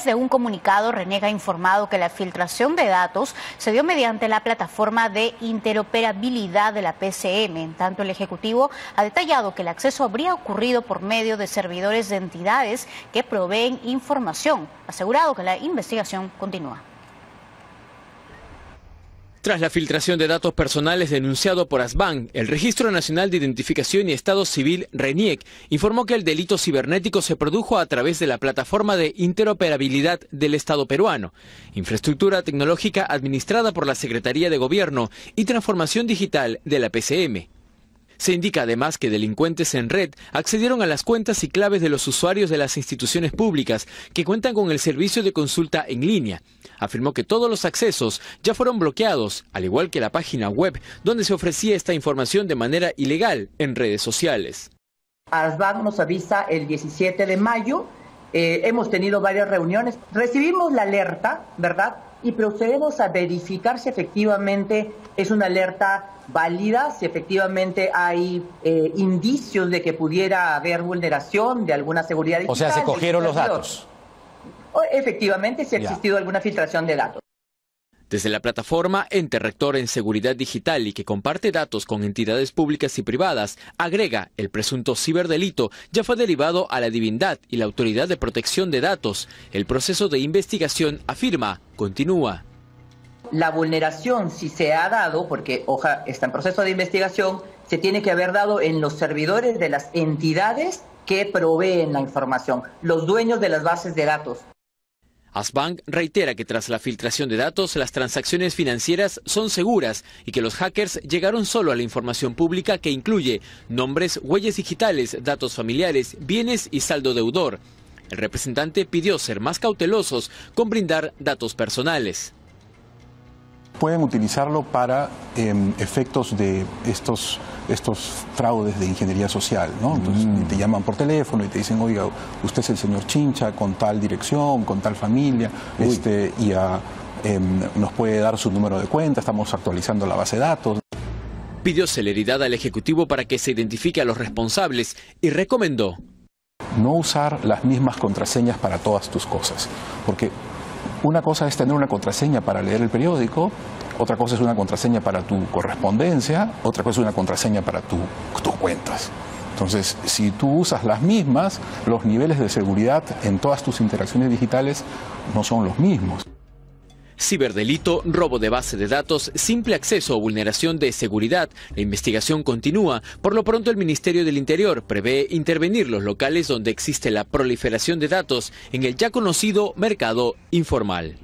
De un comunicado, RENIEC ha informado que la filtración de datos se dio mediante la plataforma de interoperabilidad de la PCM. En tanto, el Ejecutivo ha detallado que el acceso habría ocurrido por medio de servidores de entidades que proveen información. Ha asegurado que la investigación continúa. Tras la filtración de datos personales denunciado por ASBAN, el Registro Nacional de Identificación y Estado Civil, RENIEC, informó que el delito cibernético se produjo a través de la plataforma de interoperabilidad del Estado peruano, infraestructura tecnológica administrada por la Secretaría de Gobierno y Transformación Digital de la PCM. Se indica además que delincuentes en red accedieron a las cuentas y claves de los usuarios de las instituciones públicas que cuentan con el servicio de consulta en línea. Afirmó que todos los accesos ya fueron bloqueados, al igual que la página web donde se ofrecía esta información de manera ilegal en redes sociales. ASBAN nos avisa el 17 de mayo, hemos tenido varias reuniones, recibimos la alerta, ¿verdad? Y procedemos a verificar si efectivamente es una alerta válida, si efectivamente hay indicios de que pudiera haber vulneración de alguna seguridad digital. O sea, se cogieron los datos. Efectivamente, si ha existido alguna filtración de datos. Desde la plataforma Ente Rector en Seguridad Digital y que comparte datos con entidades públicas y privadas, agrega, el presunto ciberdelito ya fue derivado a la Divindad y la Autoridad de Protección de Datos. El proceso de investigación, afirma, continúa. La vulneración, si se ha dado, porque está en proceso de investigación, se tiene que haber dado en los servidores de las entidades que proveen la información, los dueños de las bases de datos. ASBAN reitera que tras la filtración de datos, las transacciones financieras son seguras y que los hackers llegaron solo a la información pública que incluye nombres, huellas digitales, datos familiares, bienes y saldo deudor. El representante pidió ser más cautelosos con brindar datos personales. Pueden utilizarlo para efectos de estos fraudes de ingeniería social, ¿no? Entonces te llaman por teléfono y te dicen, oiga, usted es el señor Chincha con tal dirección, con tal familia, nos puede dar su número de cuenta, estamos actualizando la base de datos. Pidió celeridad al Ejecutivo para que se identifique a los responsables y recomendó no usar las mismas contraseñas para todas tus cosas, porque una cosa es tener una contraseña para leer el periódico, otra cosa es una contraseña para tu correspondencia, otra cosa es una contraseña para tus cuentas. Entonces, si tú usas las mismas, los niveles de seguridad en todas tus interacciones digitales no son los mismos. Ciberdelito, robo de base de datos, simple acceso o vulneración de seguridad. La investigación continúa. Por lo pronto, el Ministerio del Interior prevé intervenir los locales donde existe la proliferación de datos en el ya conocido mercado informal.